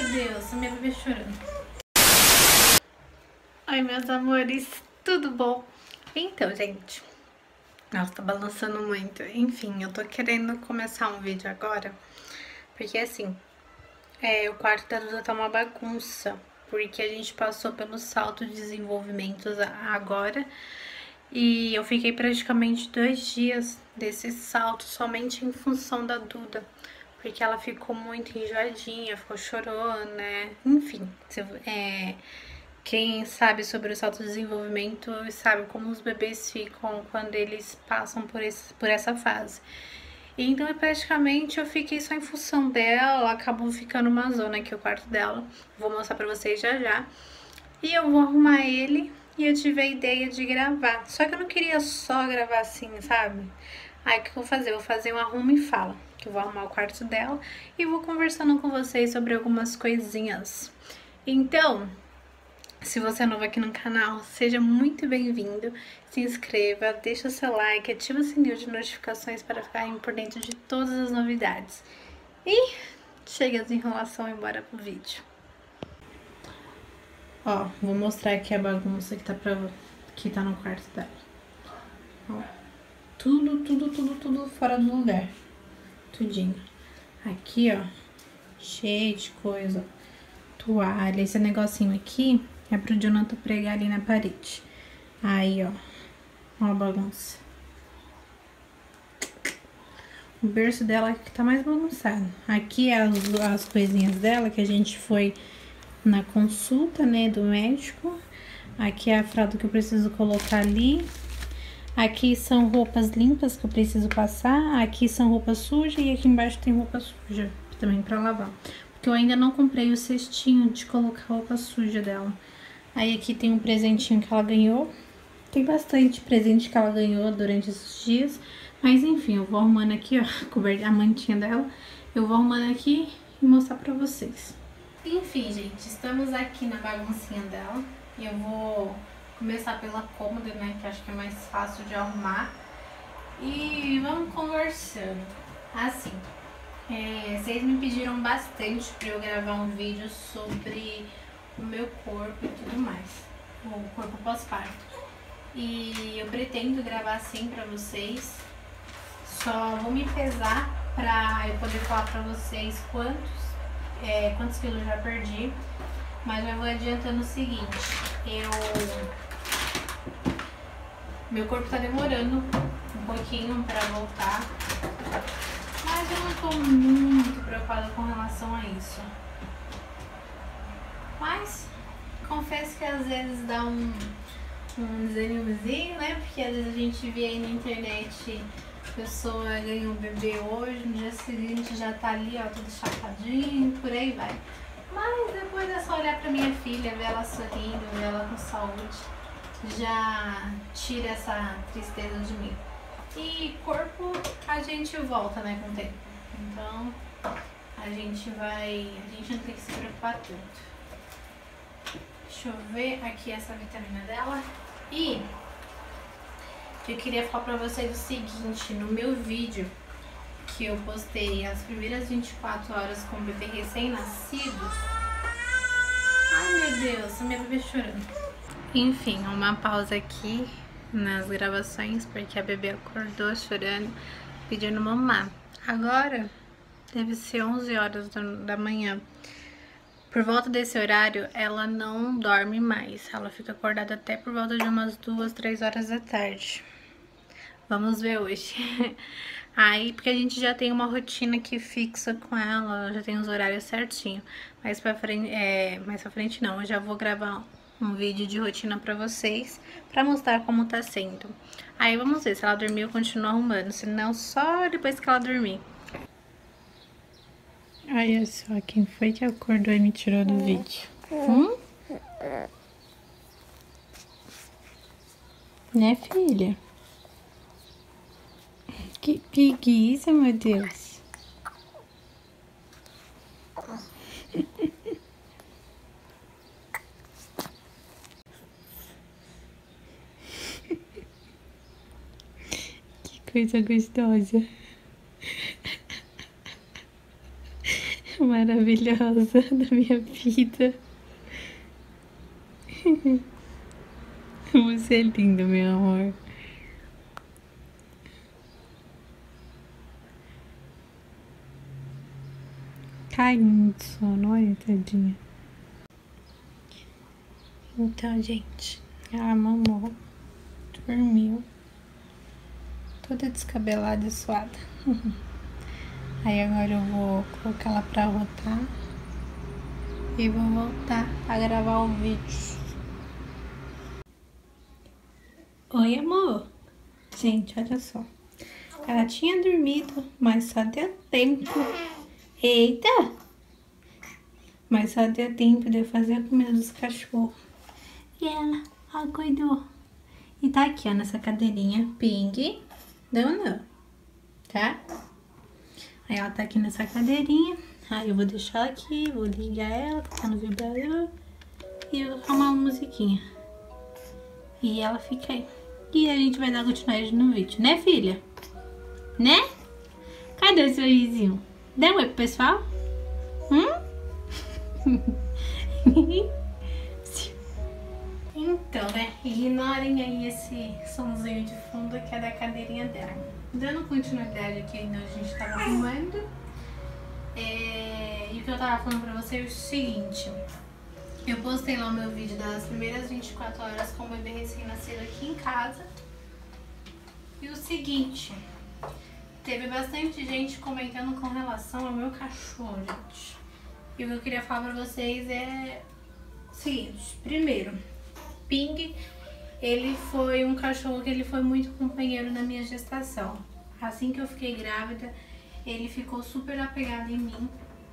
Deus, minha bebê chorando. Oi, meus amores, tudo bom? Então, gente, nossa, tá balançando muito. Enfim, eu tô querendo começar um vídeo agora, porque assim, o quarto da Duda tá uma bagunça, porque a gente passou pelo salto de desenvolvimento agora, e eu fiquei praticamente 2 dias desse salto somente em função da Duda, porque ela ficou muito enjoadinha, ficou chorando, né? Enfim, quem sabe sobre o salto desenvolvimento sabe como os bebês ficam quando eles passam por essa fase. Então, praticamente, eu fiquei só em função dela, acabou ficando uma zona aqui, o quarto dela. Vou mostrar pra vocês já já. E eu vou arrumar ele e eu tive a ideia de gravar. Só que eu não queria só gravar assim, sabe? Aí, o que eu vou fazer? Eu vou fazer um arruma e fala. Que eu vou arrumar o quarto dela e vou conversando com vocês sobre algumas coisinhas. Então, se você é novo aqui no canal, seja muito bem-vindo, se inscreva, deixa o seu like, ativa o sininho de notificações para ficar por dentro de todas as novidades. E chega de enrolação e bora pro vídeo. Ó, vou mostrar aqui a bagunça que tá no quarto dela. Ó, tudo fora do lugar. Tudinho. Aqui, ó, cheio de coisa. Toalha, esse negocinho aqui é pro Jonathan pregar ali na parede. Aí, ó a bagunça. O berço dela que tá mais bagunçado. Aqui é as coisinhas dela que a gente foi na consulta, né, do médico. Aqui é a fralda que eu preciso colocar ali. Aqui são roupas limpas que eu preciso passar. Aqui são roupas sujas e aqui embaixo tem roupa suja também pra lavar. Porque eu ainda não comprei o cestinho de colocar roupa suja dela. Aí aqui tem um presentinho que ela ganhou. Tem bastante presente que ela ganhou durante esses dias. Mas enfim, eu vou arrumando aqui, ó, a mantinha dela. Eu vou arrumando aqui e mostrar pra vocês. Enfim, gente, estamos aqui na baguncinha dela. E eu vou começar pela cômoda, né, que acho que é mais fácil de arrumar. E vamos conversando. Assim, vocês me pediram bastante pra eu gravar um vídeo sobre o meu corpo e tudo mais. O corpo pós-parto. E eu pretendo gravar sim pra vocês. Só vou me pesar pra eu poder falar pra vocês quantos quilos eu já perdi. Mas eu vou adiantando o seguinte. Meu corpo tá demorando um pouquinho pra voltar. Mas eu não tô muito preocupada com relação a isso. Mas confesso que às vezes dá um desânimozinho, né? Porque às vezes a gente vê aí na internet, a pessoa ganha um bebê hoje, no dia seguinte já tá ali, ó, tudo chapadinho, por aí vai. Mas depois é só olhar pra minha filha, ver ela sorrindo, ver ela com saúde, já tira essa tristeza de mim. E corpo a gente volta, né, com o tempo. Então a gente não tem que se preocupar tanto. Deixa eu ver aqui essa vitamina dela. E eu queria falar pra vocês o seguinte, no meu vídeo que eu postei as primeiras 24 horas com o bebê recém-nascido. Ai, meu Deus, minha bebê chorando. Enfim, uma pausa aqui nas gravações, porque a bebê acordou chorando, pedindo mamar. Agora deve ser 11 horas da manhã. Por volta desse horário, ela não dorme mais. Ela fica acordada até por volta de umas 2, 3 horas da tarde. Vamos ver hoje. Aí, porque a gente já tem uma rotina aqui fixa com ela, já tem os horários certinho. Mais pra frente não, eu já vou gravar um vídeo de rotina pra vocês, pra mostrar como tá sendo. Aí vamos ver, se ela dormir eu continuo arrumando, senão só depois que ela dormir. Olha só quem foi que acordou e me tirou do vídeo. Né, filha? Que preguiça, meu Deus. Que coisa gostosa. maravilhosa da minha vida. Você é lindo, meu amor. Caindo de sono, olha, tadinha. Então, gente, ela mamou, dormiu, toda descabelada e suada. Aí agora eu vou colocar ela pra rotar e vou voltar a gravar o vídeo. Oi, amor. Gente, olha só. Ela tinha dormido, mas só deu tempo. Eita! Mas só deu tempo de eu fazer a comida dos cachorros. E ela acordou. E tá aqui, ó, nessa cadeirinha ping. Não, tá? Aí ela tá aqui nessa cadeirinha. Aí eu vou deixar ela aqui, vou ligar ela, tá no vibrador. E eu vou arrumar uma musiquinha. E ela fica aí. E a gente vai dar continuidade no vídeo, né, filha? Né? Cadê o sorrisinho? Dá um oi pro pessoal? Então, né? Ignorem aí esse somzinho de fundo que é da cadeirinha dela. Dando continuidade aqui onde a gente tava arrumando. E o que eu tava falando pra vocês é o seguinte. Eu postei lá o meu vídeo das primeiras 24 horas com o bebê recém-nascido aqui em casa. E o seguinte, teve bastante gente comentando com relação ao meu cachorro, gente. E o que eu queria falar pra vocês é o seguinte. Primeiro, Ping, ele foi um cachorro que ele foi muito companheiro na minha gestação. Assim que eu fiquei grávida, ele ficou super apegado em mim.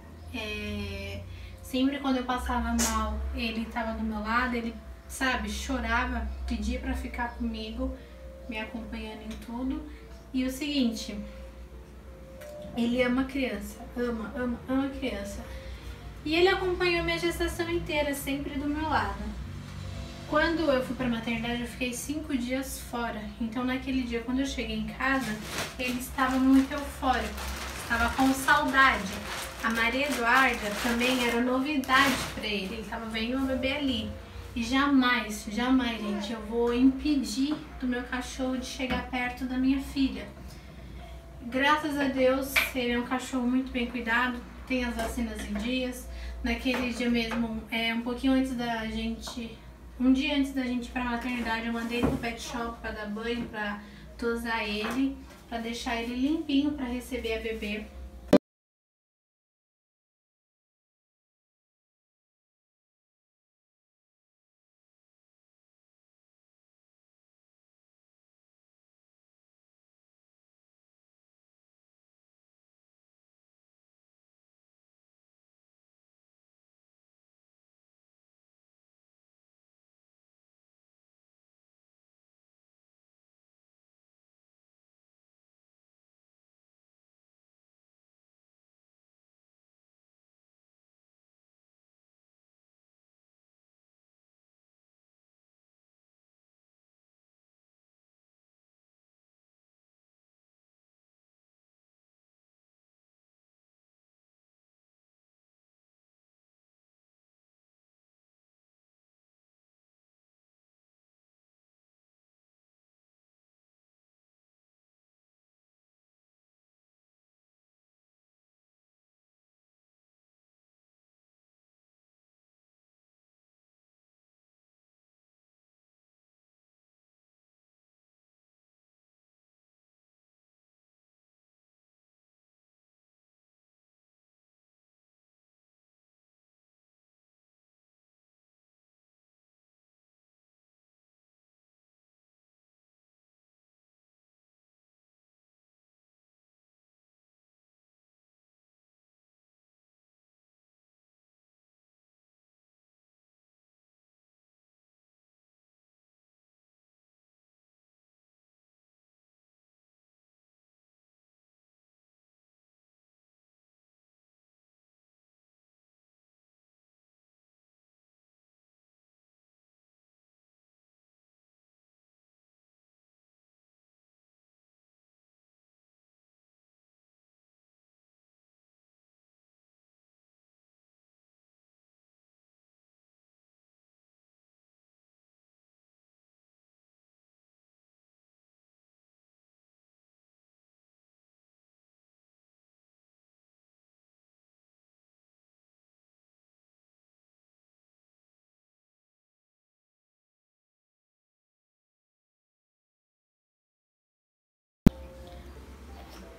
Sempre quando eu passava mal, ele tava do meu lado, ele, sabe, chorava, pedia pra ficar comigo, me acompanhando em tudo. E o seguinte, ele ama criança, ama criança. E ele acompanhou minha gestação inteira, sempre do meu lado. Quando eu fui pra maternidade, eu fiquei 5 dias fora. Então naquele dia, quando eu cheguei em casa, ele estava muito eufórico, estava com saudade. A Maria Eduarda também era novidade pra ele estava vendo o bebê ali. E jamais, gente, eu vou impedir do meu cachorro de chegar perto da minha filha. Graças a Deus, ele é um cachorro muito bem cuidado, tem as vacinas em dias. Naquele dia mesmo, um pouquinho antes da gente, um dia antes da gente ir pra maternidade, eu mandei ele pro pet shop pra dar banho, pra tosar ele, pra deixar ele limpinho pra receber a bebê.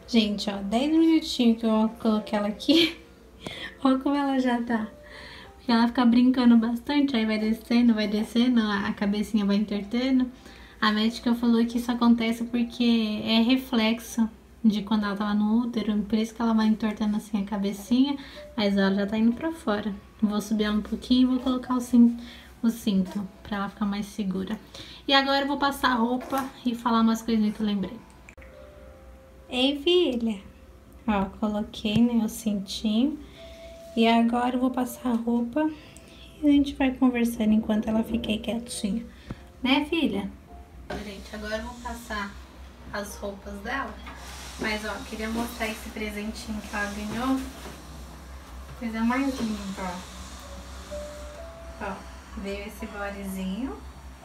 Gente, ó, 10 minutinhos que eu coloquei ela aqui. Olha como ela já tá. Porque ela fica brincando bastante, aí vai descendo, a cabecinha vai entortando. A médica falou que isso acontece porque é reflexo de quando ela tava no útero, por isso que ela vai entortando assim a cabecinha, mas ela já tá indo pra fora. Vou subir ela um pouquinho e vou colocar o cinto pra ela ficar mais segura. E agora eu vou passar a roupa e falar umas coisinhas que eu lembrei. Ei, filha. Ó, coloquei, né, o cintinho. E agora eu vou passar a roupa e a gente vai conversando enquanto ela fica aí quietinha. Né, filha? Gente, agora eu vou passar as roupas dela. Mas, ó, queria mostrar esse presentinho que ela ganhou. Coisa mais linda, ó. Ó, veio esse bodyzinho.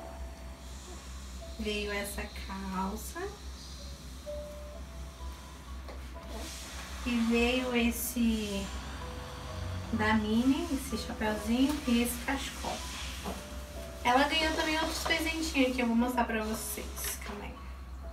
Veio essa calça. E veio esse da Minnie, esse chapeuzinho e esse cachecol. Ela ganhou também outros presentinhos que eu vou mostrar pra vocês. Calma aí.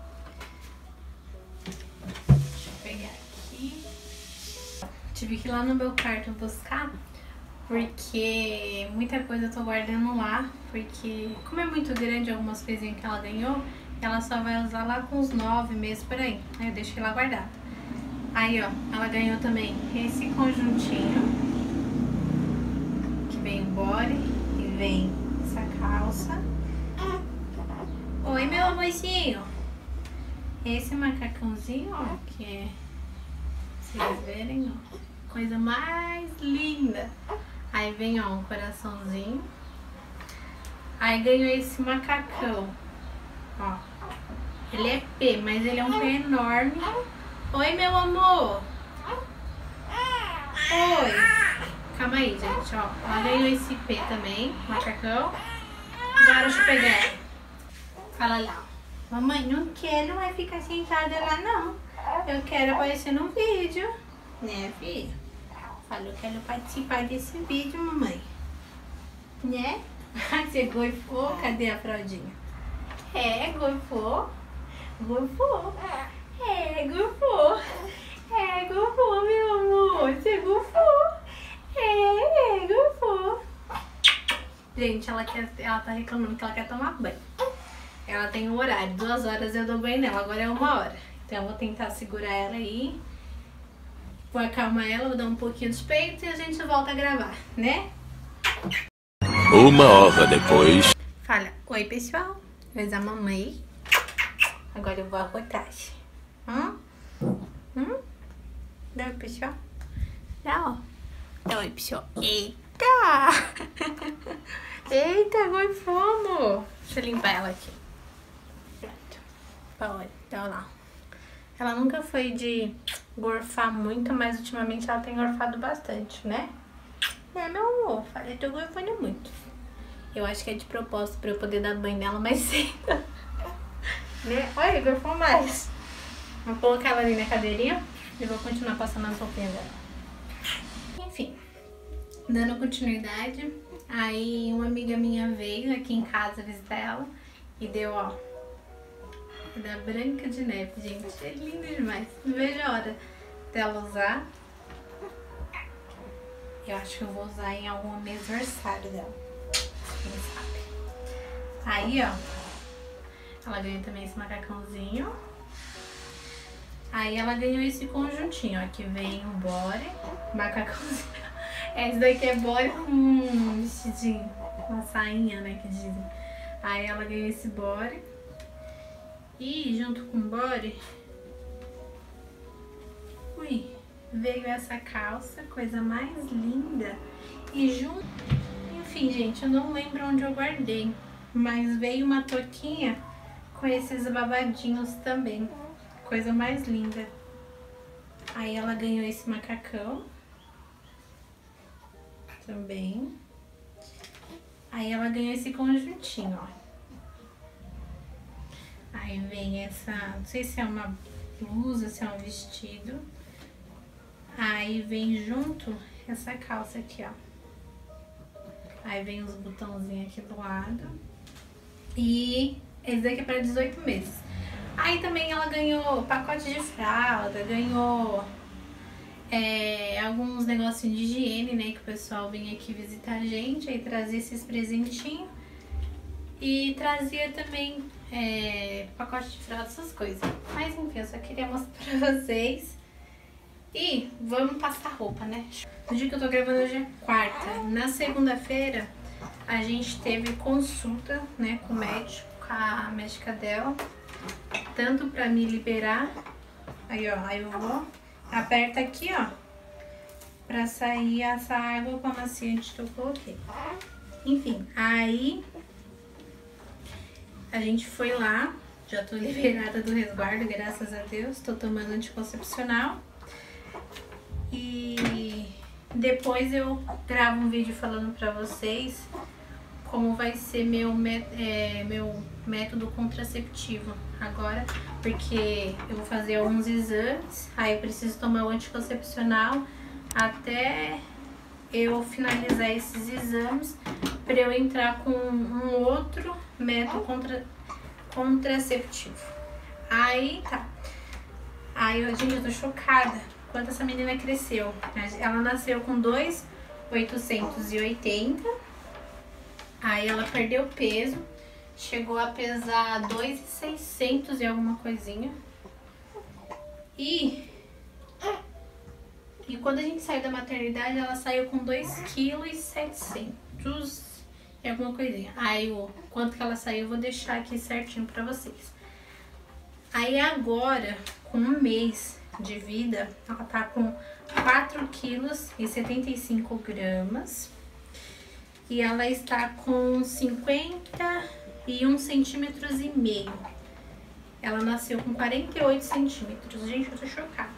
Deixa eu pegar aqui. Tive que ir lá no meu quarto buscar, porque muita coisa eu tô guardando lá, porque como é muito grande algumas coisinhas que ela ganhou, ela só vai usar lá com uns 9 meses por aí. Aí eu deixei lá guardado. Aí, ó, ela ganhou também esse conjuntinho, que vem o body e vem essa calça. Oi, meu amorzinho. Esse macacãozinho, ó, que é, vocês verem, ó, coisa mais linda. Aí vem, ó, um coraçãozinho. Aí ganhou esse macacão, ó. Ele é P, mas ele é um P enorme. Oi, meu amor. Oi. Calma aí, gente, ó. Ela ganhou esse P também, macacão. Agora deixa eu pegar ela. Fala lá. Mamãe, não quero mais ficar sentada lá, não. Eu quero aparecer no vídeo. Né, filha? Falou que quero participar desse vídeo, mamãe. Né? Você gorfou? Cadê a fraldinha? É, gorfou. Gorfou. É, gorfou. É, gorfou, meu amor. Você gorfou. É, gorfou. Gente, ela tá reclamando que ela quer tomar banho. Ela tem um horário, 2 horas eu dou banho nela, agora é 1 hora. Então eu vou tentar segurar ela aí. Vou acalmar ela, vou dar um pouquinho dos peitos e a gente volta a gravar, né? 1 hora depois. Fala, oi pessoal, eu sou a mamãe. Agora eu vou arrotar. Dá oi pessoal? Dá, ó. Dá oi pessoal. Eita! Eita, gorfamos! Deixa eu limpar ela aqui. Pronto. Olha, tá lá. Ela nunca foi de gorfar muito, mas ultimamente ela tem gorfado bastante, né? É, meu amor, falei, tô gorfando muito. Eu acho que é de propósito pra eu poder dar banho nela mais cedo. Né? Olha, gorfou mais. Vou colocar ela ali na cadeirinha e vou continuar passando as roupinhas dela. Enfim, dando continuidade, aí uma amiga minha veio aqui em casa visitar ela e deu, ó, da Branca de Neve, gente. É lindo demais. Não vejo a hora dela usar. Eu acho que eu vou usar em algum aniversário dela. Quem sabe. Aí, ó, ela ganhou também esse macacãozinho. Aí ela ganhou esse conjuntinho, ó, que vem um body, macacãozinho. Esse daqui é body com um vestidinho, uma sainha, né, que dizem. Aí ela ganhou esse body. E junto com o body, veio essa calça, coisa mais linda. E junto, enfim, gente, eu não lembro onde eu guardei, mas veio uma touquinha com esses babadinhos também, coisa mais linda. Aí ela ganhou esse macacão também. Aí ela ganhou esse conjuntinho, ó. Aí vem essa, não sei se é uma blusa, se é um vestido. Aí vem junto essa calça aqui, ó. Aí vem os botãozinhos aqui do lado. E esse daqui é para 18 meses. Aí também ela ganhou pacote de fralda, ganhou alguns negocinhos de higiene, né? Que o pessoal vinha aqui visitar a gente, aí trazia esses presentinhos. E trazia também pacote de fralda, essas coisas. Mas enfim, eu só queria mostrar pra vocês. E vamos passar roupa, né? No dia que eu tô gravando hoje é quarta. Na segunda-feira a gente teve consulta, né, com o médico, com a médica dela. Tanto pra me liberar. Aí, ó, aí eu vou, aperta aqui, ó, pra sair essa água com amaciante que eu coloquei. Enfim, aí a gente foi lá. Já tô liberada do resguardo, graças a Deus. Tô tomando anticoncepcional. E depois eu gravo um vídeo falando pra vocês como vai ser meu método contraceptivo agora, porque eu vou fazer alguns exames, aí eu preciso tomar o anticoncepcional até eu finalizar esses exames para eu entrar com um outro método contraceptivo. Aí tá. Aí, gente, eu tô chocada quanto essa menina cresceu. Ela nasceu com 2.880. Aí ela perdeu peso, chegou a pesar 2.600 e alguma coisinha. E quando a gente saiu da maternidade, ela saiu com 2.7 kg e alguma coisinha. Aí o quanto que ela saiu eu vou deixar aqui certinho pra vocês. Aí agora, com um mês de vida, ela tá com 4,75 kg. E ela está com 51,5 centímetros. Ela nasceu com 48 centímetros. Gente, eu tô chocada.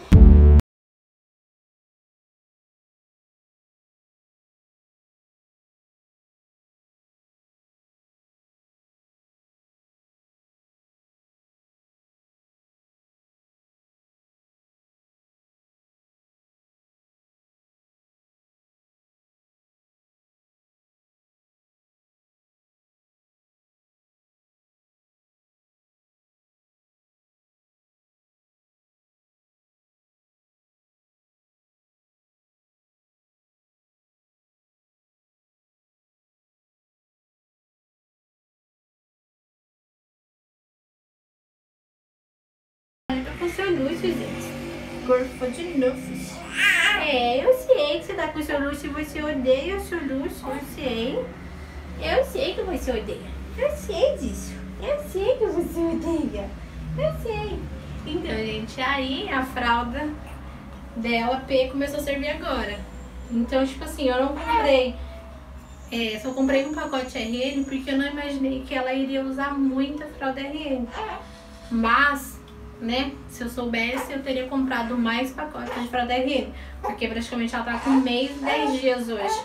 Com seu Lúcio, gente. Gorfou de novo. Eu sei que você tá com o seu Lúcio e você odeia o seu Lúcio. Eu sei. Eu sei que você odeia. Eu sei disso. Eu sei que você odeia. Eu sei. Então, gente, aí a fralda dela começou a servir agora. Então, tipo assim, eu não comprei. Só comprei um pacote RN porque eu não imaginei que ela iria usar muita fralda RN. Mas, né, se eu soubesse, eu teria comprado mais pacotes de fralda RN. Porque praticamente ela tá com 1 mês e 10 dias hoje.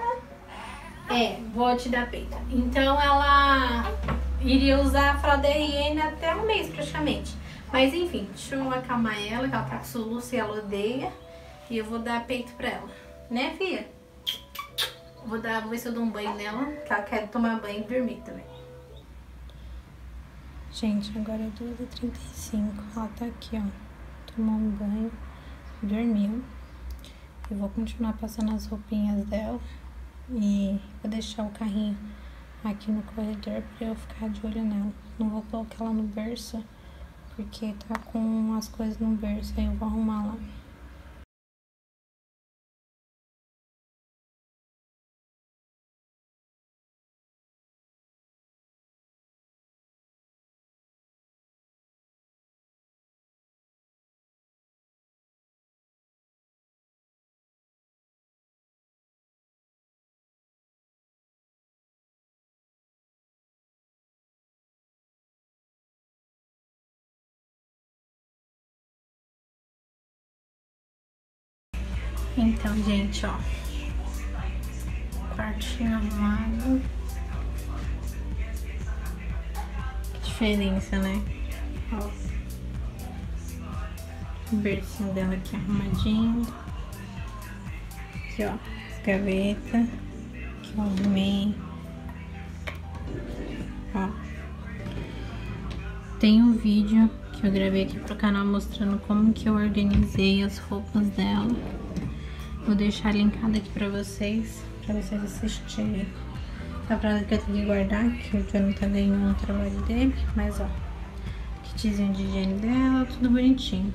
Vou te dar peito. Então ela iria usar a fralda RN até 1 mês praticamente. Mas enfim, deixa eu acalmar ela, que ela tá com soluço e ela odeia. E eu vou dar peito pra ela. Né, filha? Vou ver se eu dou um banho nela, que ela quer tomar banho e dormir também. Gente, agora é 2h35. Ela tá aqui, ó. Tomou um banho, dormiu. Eu vou continuar passando as roupinhas dela. E vou deixar o carrinho aqui no corredor pra eu ficar de olho nela. Não vou colocar ela no berço, porque tá com as coisas no berço. Aí eu vou arrumar lá. Então, gente, ó, quartinho arrumado. Que diferença, né? Ó, o bercinho dela aqui arrumadinho. Aqui, ó, as gavetas. Aqui eu arrumei. Ó. tem um vídeo que eu gravei aqui pro canal mostrando como que eu organizei as roupas dela. Vou deixar linkado aqui pra vocês assistirem. Tá pra que eu tenho que guardar, que o Jonathan ganhou um trabalho dele, mas ó, kitzinho de higiene dela, tudo bonitinho.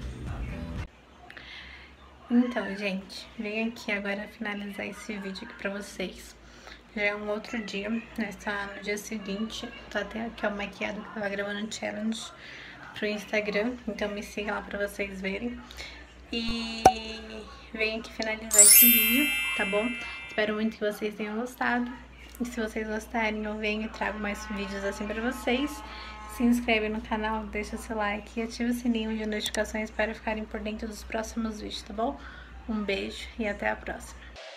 Então, gente, venho aqui agora finalizar esse vídeo aqui pra vocês. Já é um outro dia, né? Está no dia seguinte. Tô até aqui, ó, maquiado, que eu tava gravando um challenge pro Instagram. Então me sigam lá pra vocês verem. E venho aqui finalizar esse vídeo, tá bom? Espero muito que vocês tenham gostado. E se vocês gostarem, eu venho e trago mais vídeos assim pra vocês. Se inscreve no canal, deixa seu like e ativa o sininho de notificações para ficarem por dentro dos próximos vídeos, tá bom? Um beijo e até a próxima.